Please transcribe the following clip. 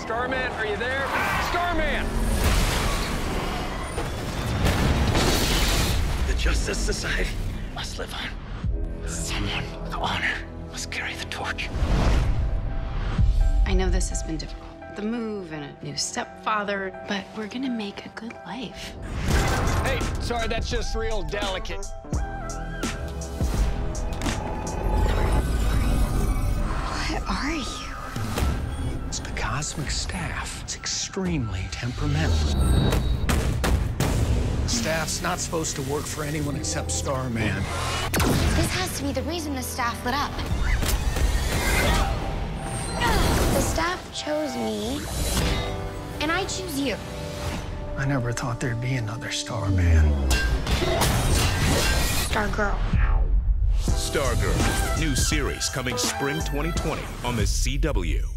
Starman, are you there? Starman! The Justice Society must live on. Someone with honor must carry the torch. I know this has been difficult. The move and a new stepfather, but we're gonna make a good life. Hey, sorry, that's just real delicate. What are you? It's the cosmic staff. It's extremely temperamental. Staff's not supposed to work for anyone except Starman. This has to be the reason the staff lit up. The staff chose me, and I choose you. I never thought there'd be another Starman. Stargirl. Stargirl, new series coming spring 2020 on the CW.